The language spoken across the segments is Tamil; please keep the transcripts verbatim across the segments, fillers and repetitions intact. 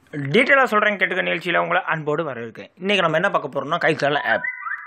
டீட்டெயிலா சொல்றேன் கேட்டுக்க நிகழ்ச்சியில உங்களை அன்போடு வரவேற்கிறேன். இன்னைக்கு நம்ம என்ன பார்க்க போறோம்னா கைசாலா ஆப்.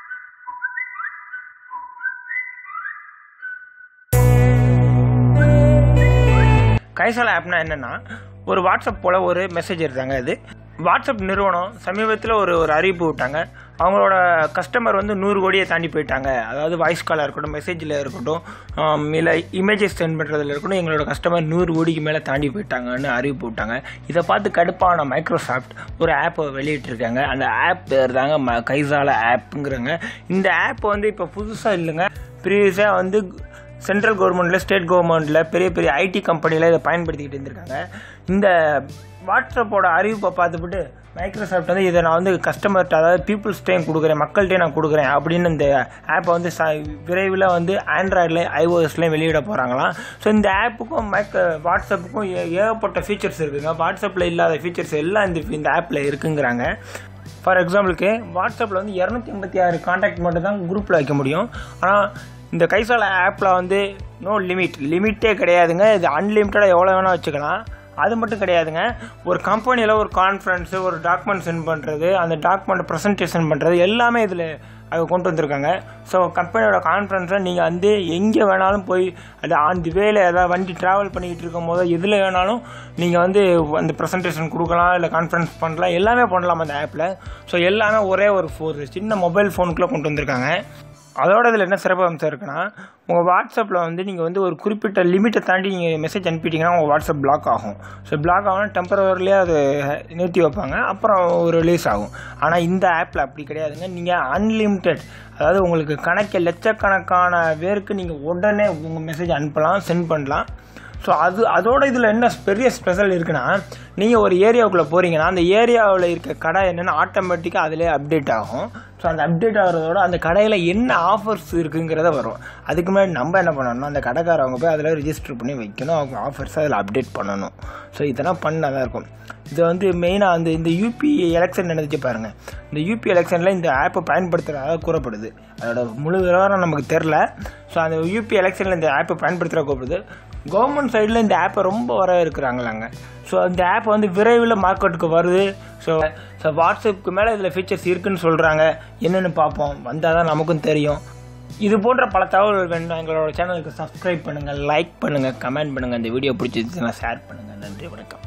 கைசாலா ஆப்னா என்னன்னா ஒரு வாட்ஸ்அப் போல ஒரு மெசேஜ் இருந்தாங்க. இது வாட்ஸ்அப் நிறுவனம் சமீபத்தில் ஒரு ஒரு அறிவிப்பு விட்டாங்க. அவங்களோட கஸ்டமர் வந்து நூறு கோடியை தாண்டி போயிட்டாங்க. அதாவது வாய்ஸ் காலாக இருக்கட்டும், மெசேஜில் இருக்கட்டும், இல்லை இமேஜஸ் சென்ட் பண்ணுறதுல இருக்கட்டும், எங்களோட கஸ்டமர் நூறு கோடிக்கு மேலே தாண்டி போயிட்டாங்கன்னு அறிவிப்பு விட்டாங்க. இதை பார்த்து கடுப்பான மைக்ரோசாஃப்ட் ஒரு ஆப்பை வெளியிட்டிருக்காங்க. அந்த ஆப் பேர் தாங்க ம கைசாலா ஆப்புங்கிறாங்க. இந்த ஆப் வந்து இப்போ புதுசாக இல்லைங்க, ப்ரீவியஸாக வந்து சென்ட்ரல் கவர்மெண்ட்டில், ஸ்டேட் கவர்மெண்ட்டில், பெரிய பெரிய ஐடி கம்பெனியில் இதை பயன்படுத்திக்கிட்டு இருந்திருக்காங்க. இந்த வாட்ஸ்அப்போட அறிவிப்பை பார்த்துவிட்டு மைக்ரோசாஃப்ட் வந்து இதை நான் வந்து கஸ்டமர்கிட்ட, அதாவது பீப்புள்ஸ் டைம் கொடுக்குறேன், மக்கள்கிட்டே நான் கொடுக்குறேன் அப்படின்னு இந்த ஆப்பை வந்து ச விரைவில் வந்து ஆண்ட்ராய்ட்லேயும் ஐஓஎஸ்லேயும் வெளியிட போகிறாங்களாம். ஸோ இந்த ஆப்புக்கும் மைக்ரோ வாட்ஸ்அப்புக்கும் ஏ ஏகப்பட்ட ஃபீச்சர்ஸ் இருக்குதுங்க. வாட்ஸ்அப்பில் இல்லாத ஃபீச்சர்ஸ் எல்லாம் இந்த இந்த ஆப்பில் இருக்குங்கிறாங்க. ஃபார் எக்ஸாம்பிளுக்கு வாட்ஸ்அப்பில் வந்து இரநூத்தி எண்பத்தி ஆறு கான்டாக்ட் மட்டும் தான் குரூப்பில் வைக்க முடியும். ஆனால் இந்த கைசாலா ஆப்பில் வந்து நோ லிமிட், லிமிட்டே கிடையாதுங்க. இது அன்லிமிட்டடாக எவ்வளோ வேணால் வச்சுக்கலாம். அது மட்டும் கிடையாதுங்க, ஒரு கம்பெனியில் ஒரு கான்ஃபரன்ஸு, ஒரு டாக்குமெண்ட் சென்ட் பண்ணுறது, அந்த டாக்குமெண்ட் ப்ரெசன்டேஷன் பண்ணுறது எல்லாமே இதில் அது கொண்டு வந்திருக்காங்க. ஸோ கம்பெனியோட கான்ஃபரன்ஸில் நீங்கள் வந்து எங்கே வேணாலும் போய் அது அந்த வேலை ஏதாவது வண்டி ட்ராவல் பண்ணிக்கிட்டு இருக்கும் போது எதில் வேணாலும் நீங்கள் வந்து அந்த ப்ரெசன்டேஷன் கொடுக்கலாம், இல்லை கான்ஃபரன்ஸ் பண்ணலாம், எல்லாமே பண்ணலாம் அந்த ஆப்பில். ஸோ எல்லாமே ஒரே ஒரு ஃபோர் சின்ன மொபைல் ஃபோனுக்குள்ளே கொண்டு வந்திருக்காங்க. அதோட இதில் என்ன சிறப்பு அம்சம் இருக்குன்னா, உங்கள் வாட்ஸ்அப்பில் வந்து நீங்கள் வந்து ஒரு குறிப்பிட்ட லிமிட்டை தாண்டி நீங்கள் மெசேஜ் அனுப்பிட்டீங்கன்னா உங்கள் வாட்ஸ்அப் பிளாக் ஆகும். ஸோ பிளாக் ஆகணும், டெம்பரவரிலேயே அது நிறுத்தி வைப்பாங்க, அப்புறம் ஒரு ரிலீஸ் ஆகும். ஆனால் இந்த ஆப்பில் அப்படி கிடையாதுங்க. நீங்கள் அன்லிமிட்டெட், அதாவது உங்களுக்கு கணக்கு லட்சக்கணக்கான பேருக்கு நீங்கள் உடனே உங்கள் மெசேஜ் அனுப்பலாம், சென்ட் பண்ணலாம். ஸோ அது அதோட இதில் என்ன பெரிய ஸ்பெஷல் இருக்குன்னா, நீங்கள் ஒரு ஏரியாவுக்குள்ளே போகிறீங்கன்னா அந்த ஏரியாவில் இருக்க கடை என்னென்னா ஆட்டோமேட்டிக்காக அதிலே அப்டேட் ஆகும். ஸோ அந்த அப்டேட் ஆகிறதோட அந்த கடையில் என்ன ஆஃபர்ஸ் இருக்குங்கிறத வரும். அதுக்கு முன்னாடி நம்ம என்ன பண்ணணும்னா அந்த கடைக்காரவங்க போய் அதில் ரிஜிஸ்டர் பண்ணி வைக்கணும், அவங்க ஆஃபர்ஸை அதில் அப்டேட் பண்ணணும். ஸோ இதெல்லாம் பண்ணால் தான் இருக்கும். இது வந்து மெயினாக வந்து இந்த யூபி எலெக்ஷன் நடந்துச்சு பாருங்கள். இந்த யூபி எலெக்ஷனில் இந்த ஆப்பை பயன்படுத்துகிறதாக கூறப்படுது. அதோட முழு விவரம் நமக்கு தெரில. ஸோ அந்த யூபி எலெக்ஷனில் இந்த ஆப்பை பயன்படுத்துகிற கூப்பிடுது. கவர்மெண்ட் சைடில் இந்த ஆப்பை ரொம்ப வர இருக்கிறாங்களாங்க. ஸோ இந்த ஆப் வந்து விரைவில் மார்க்கெட்டுக்கு வருது. ஸோ ஸோ வாட்ஸ்அப்புக்கு மேலே இதில் ஃபீச்சர்ஸ் இருக்குதுன்னு சொல்கிறாங்க. என்னென்னு பார்ப்போம், வந்தால் தான் நமக்கும் தெரியும். இது போன்ற பல தகவல்கள் வேணும்னா எங்களோட சேனலுக்கு சப்ஸ்கிரைப் பண்ணுங்கள், லைக் பண்ணுங்கள், கமெண்ட் பண்ணுங்கள். இந்த வீடியோ பிடிச்சிருந்துச்சுன்னா ஷேர் பண்ணுங்கள். நன்றி, வணக்கம்.